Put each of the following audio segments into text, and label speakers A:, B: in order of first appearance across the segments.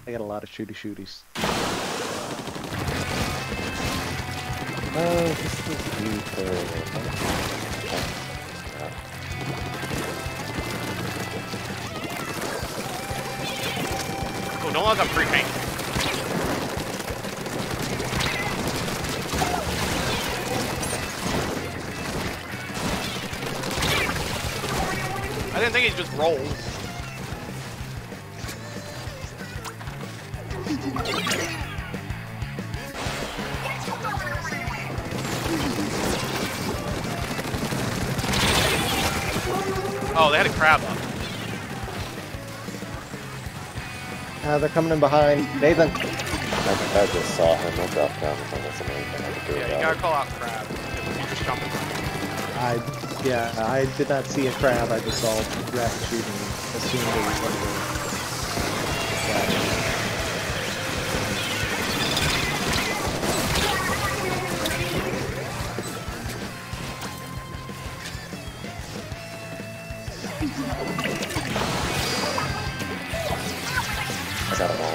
A: I got a lot of shooties.
B: Oh, this is ether.
C: Oh, don't let them free paint. I didn't think he'd just roll. Oh, they had a crab up.
A: They're coming in behind. Nathan.
B: I just saw him. I dropped down. If I wasn't anything I could do
C: Yeah, you
B: about
C: gotta
B: it.
C: call out crab. Because if you just jump in.
A: I did not see a crab. I just saw rat shooting. Assumed it was one of the
B: I got them all.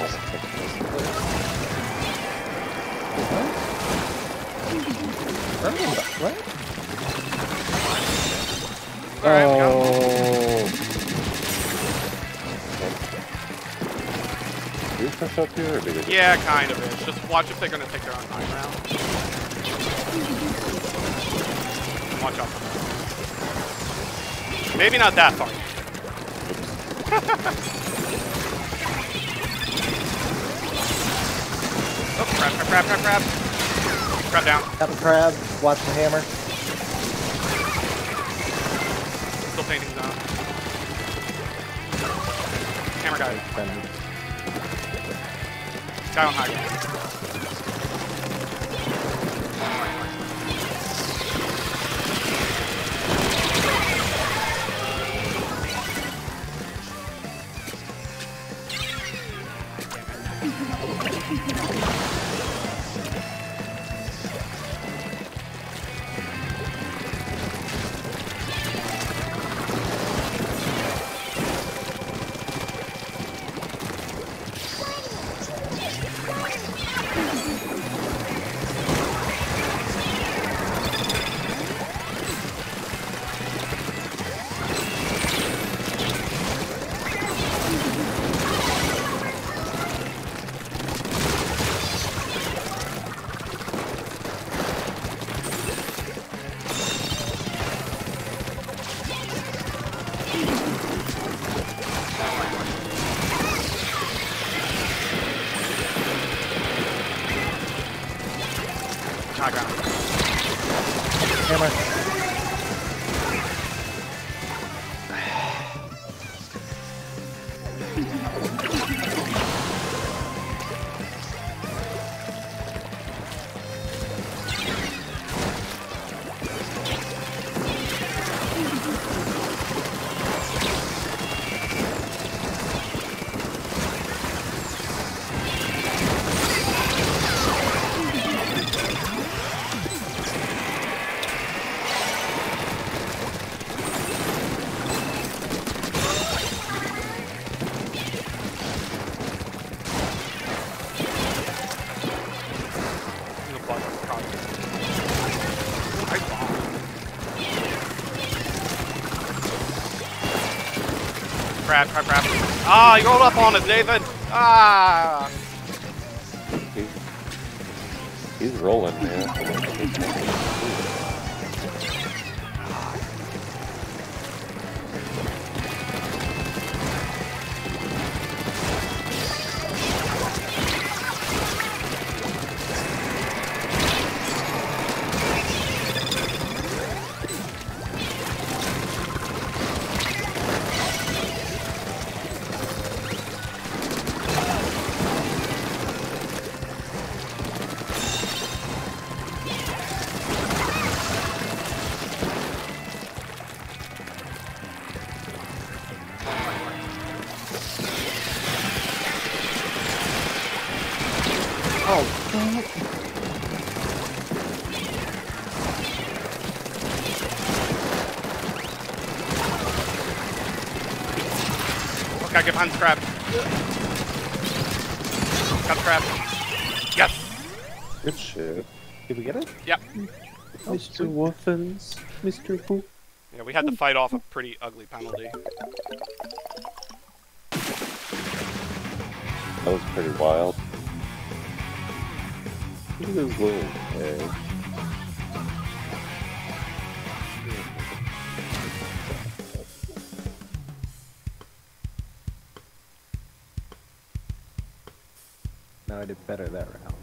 A: What?
C: Alright, we got him.
B: Do you push up here, or do we just...
C: Yeah, kind of is. Just watch if they're gonna take their own time round. Watch out for that. Maybe not that far. Oh, crab. Crab down.
A: Got the crab. Watch the hammer.
C: Still painting zone. Hammer guy. Guy on high ground. High ground.
A: Hammer.
C: Crab. Ah, you rolled up on it, Nathan. Ah.
B: He's rolling, man.
A: Oh, dang it.
C: Okay, get behind the crab. Got the crab. Yes.
B: Good shit.
A: Did we get it?
C: Yep.
A: Mr. Waffles, Mr. Poop.
C: Yeah, we had to fight off a pretty ugly penalty.
B: That was pretty wild. Look at those little eggs.
A: No, I did better that round.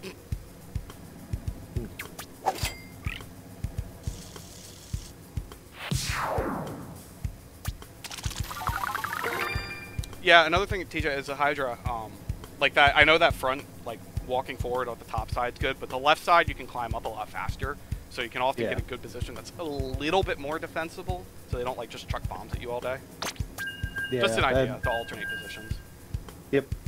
C: Yeah, another thing, TJ, is the Hydra. Like that, I know that front, like walking forward on the top side's good, but the left side you can climb up a lot faster, so you can often get a good position that's a little bit more defensible, so they don't like just chuck bombs at you all day.
A: Yeah,
C: Just an idea to alternate positions.
A: Yep.